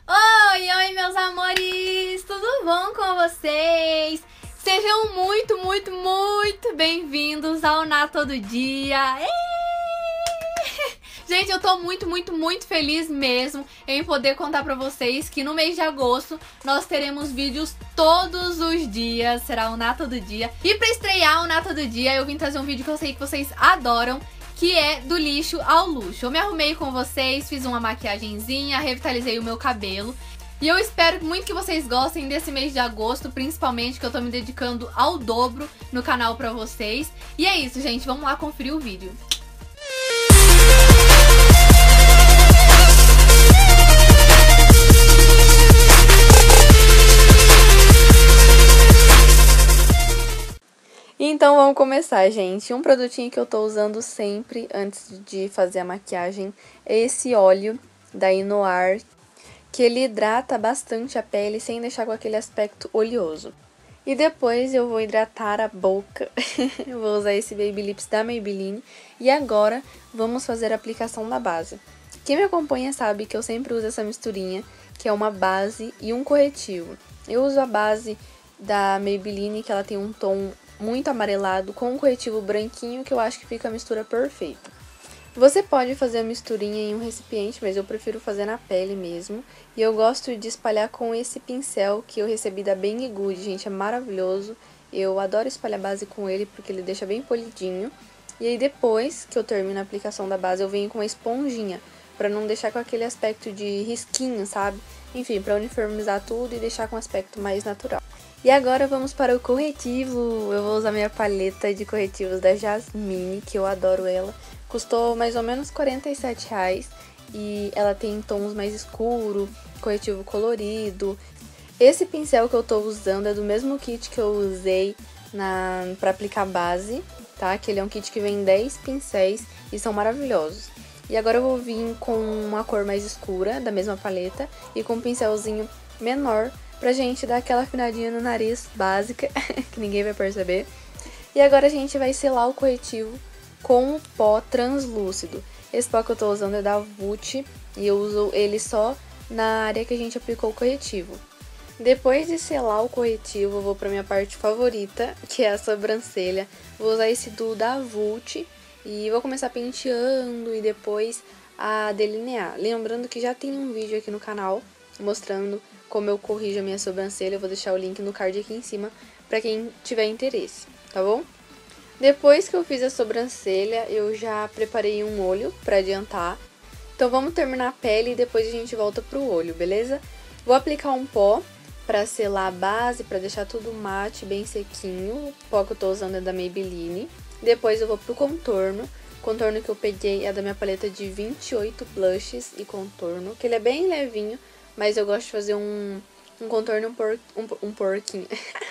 Oi, meus amores! Tudo bom com vocês? Sejam muito bem-vindos ao Ná Todo Dia! Gente, eu tô muito feliz mesmo em poder contar pra vocês que no mês de agosto nós teremos vídeos todos os dias, será o Ná Todo Dia. E pra estrear o Ná Todo Dia eu vim trazer um vídeo que eu sei que vocês adoram, que é do lixo ao luxo. Eu me arrumei com vocês, fiz uma maquiagenzinha, revitalizei o meu cabelo. E eu espero muito que vocês gostem desse mês de agosto, principalmente que eu tô me dedicando ao dobro no canal pra vocês. E é isso, gente, vamos lá conferir o vídeo. Então vamos começar, gente. Um produtinho que eu tô usando sempre antes de fazer a maquiagem é esse óleo da Inoar, que ele hidrata bastante a pele sem deixar com aquele aspecto oleoso. E depois eu vou hidratar a boca. Eu vou usar esse Baby Lips da Maybelline. E agora vamos fazer a aplicação da base. Quem me acompanha sabe que eu sempre uso essa misturinha, que é uma base e um corretivo. Eu uso a base da Maybelline, que ela tem um tom muito amarelado, com um corretivo branquinho, que eu acho que fica a mistura perfeita. Você pode fazer a misturinha em um recipiente, mas eu prefiro fazer na pele mesmo. E eu gosto de espalhar com esse pincel que eu recebi da Bang Good, gente, é maravilhoso. Eu adoro espalhar base com ele porque ele deixa bem polidinho. E aí depois que eu termino a aplicação da base, eu venho com uma esponjinha, pra não deixar com aquele aspecto de risquinho, sabe? Enfim, pra uniformizar tudo e deixar com um aspecto mais natural. E agora vamos para o corretivo. Eu vou usar minha paleta de corretivos da Jasmine, que eu adoro ela. Custou mais ou menos R$47 e ela tem tons mais escuros, corretivo colorido. Esse pincel que eu tô usando é do mesmo kit que eu usei pra aplicar base, tá? Que ele é um kit que vem 10 pincéis e são maravilhosos. E agora eu vou vir com uma cor mais escura, da mesma paleta, e com um pincelzinho menor, pra gente dar aquela afinadinha no nariz básica, que ninguém vai perceber. E agora a gente vai selar o corretivo com o pó translúcido. Esse pó que eu tô usando é da Vult e eu uso ele só na área que a gente aplicou o corretivo. Depois de selar o corretivo, eu vou pra minha parte favorita, que é a sobrancelha. Vou usar esse duo da Vult e vou começar penteando e depois a delinear. Lembrando que já tem um vídeo aqui no canal mostrando como eu corrijo a minha sobrancelha. Eu vou deixar o link no card aqui em cima pra quem tiver interesse, tá bom? Depois que eu fiz a sobrancelha, eu já preparei um olho pra adiantar. Então vamos terminar a pele e depois a gente volta pro olho, beleza? Vou aplicar um pó pra selar a base, pra deixar tudo mate, bem sequinho. O pó que eu tô usando é da Maybelline. Depois eu vou pro contorno. O contorno que eu peguei é da minha paleta de 28 blushes e contorno, que ele é bem levinho, mas eu gosto de fazer um contorno um pouquinho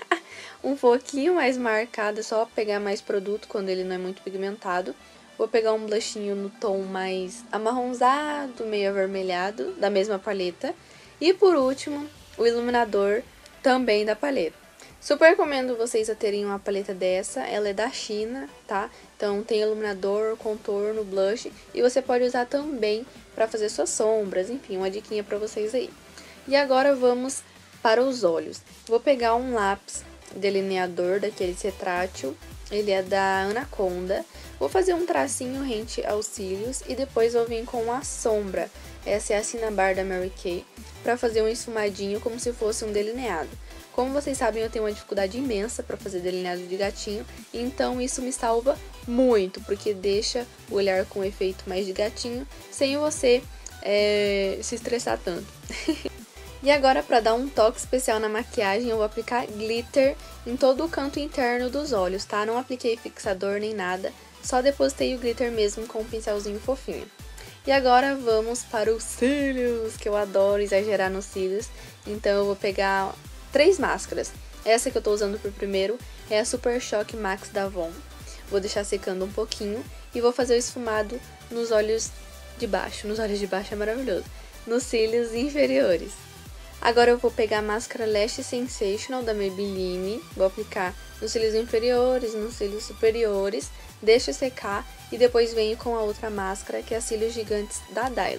mais marcado, é só pegar mais produto quando ele não é muito pigmentado. Vou pegar um blushinho no tom mais amarronzado, meio avermelhado, da mesma paleta. E por último, o iluminador também da paleta. Super recomendo vocês a terem uma paleta dessa, ela é da China, tá? Então tem iluminador, contorno, blush, e você pode usar também pra fazer suas sombras, enfim, uma diquinha pra vocês aí. E agora vamos para os olhos. Vou pegar um lápis delineador daquele retrátil, ele é da Anaconda. Vou fazer um tracinho rente aos cílios e depois vou vir com a sombra. Essa é a Cinnabar da Mary Kay, pra fazer um esfumadinho como se fosse um delineado. Como vocês sabem, eu tenho uma dificuldade imensa pra fazer delineado de gatinho, então isso me salva muito, porque deixa o olhar com um efeito mais de gatinho, sem você se estressar tanto. E agora, pra dar um toque especial na maquiagem, eu vou aplicar glitter em todo o canto interno dos olhos, tá? Não apliquei fixador nem nada, só depositei o glitter mesmo com um pincelzinho fofinho. E agora vamos para os cílios, que eu adoro exagerar nos cílios, então eu vou pegar 3 máscaras. Essa que eu tô usando por primeiro é a Super Shock Max da Avon. Vou deixar secando um pouquinho e vou fazer o esfumado nos olhos de baixo. Nos olhos de baixo é maravilhoso. Nos cílios inferiores. Agora eu vou pegar a máscara Lash Sensational da Maybelline, vou aplicar nos cílios inferiores, nos cílios superiores, deixo secar e depois venho com a outra máscara, que é a Cílios Gigantes da Dylos.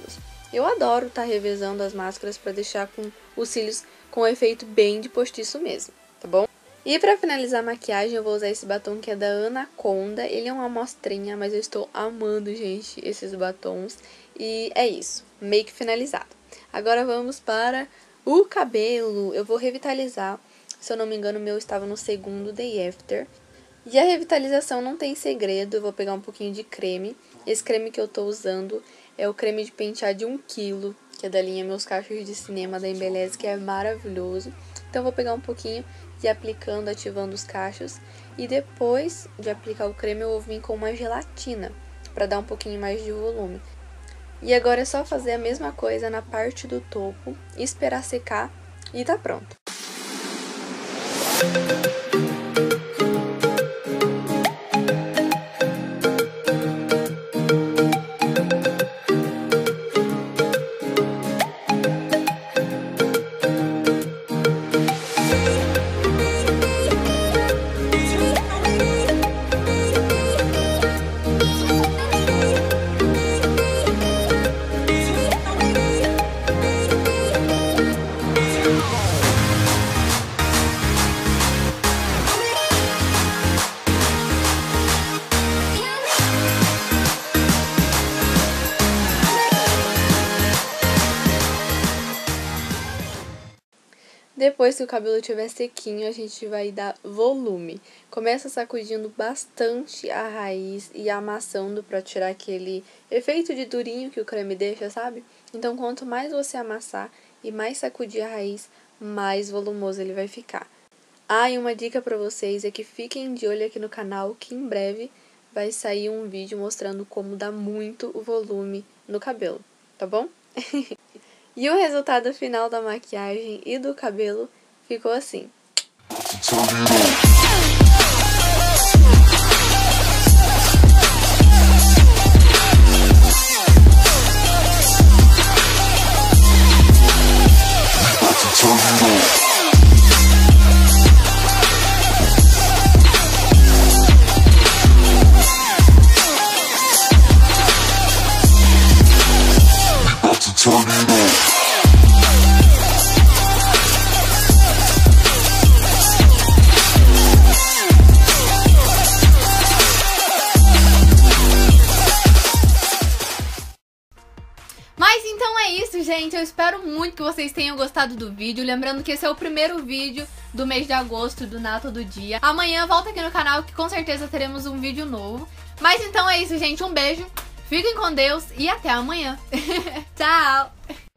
Eu adoro estar revezando as máscaras para deixar com os cílios com um efeito bem de postiço mesmo, tá bom? E pra finalizar a maquiagem, eu vou usar esse batom que é da Anaconda. Ele é uma amostrinha, mas eu estou amando, gente, esses batons. E é isso, make finalizado. Agora vamos para o cabelo. Eu vou revitalizar. Se eu não me engano, o meu estava no segundo day after. E a revitalização não tem segredo. Eu vou pegar um pouquinho de creme. Esse creme que eu tô usando é o creme de pentear de 1 kg, que é da linha Meus Cachos de Cinema da Embeleze, que é maravilhoso. Então eu vou pegar um pouquinho e aplicando, ativando os cachos. E depois de aplicar o creme, eu vou vir com uma gelatina, para dar um pouquinho mais de volume. E agora é só fazer a mesma coisa na parte do topo, esperar secar e tá pronto. Depois que o cabelo estiver sequinho, a gente vai dar volume. Começa sacudindo bastante a raiz e amassando para tirar aquele efeito de durinho que o creme deixa, sabe? Então, quanto mais você amassar e mais sacudir a raiz, mais volumoso ele vai ficar. Ah, e uma dica para vocês é que fiquem de olho aqui no canal, que em breve vai sair um vídeo mostrando como dar muito o volume no cabelo, tá bom? E o resultado final da maquiagem e do cabelo ficou assim. Mas então é isso, gente. Eu espero muito que vocês tenham gostado do vídeo. Lembrando que esse é o primeiro vídeo do mês de agosto do Nato do Dia. Amanhã volta aqui no canal que com certeza teremos um vídeo novo. Mas então é isso, gente. Um beijo, fiquem com Deus e até amanhã. Tchau!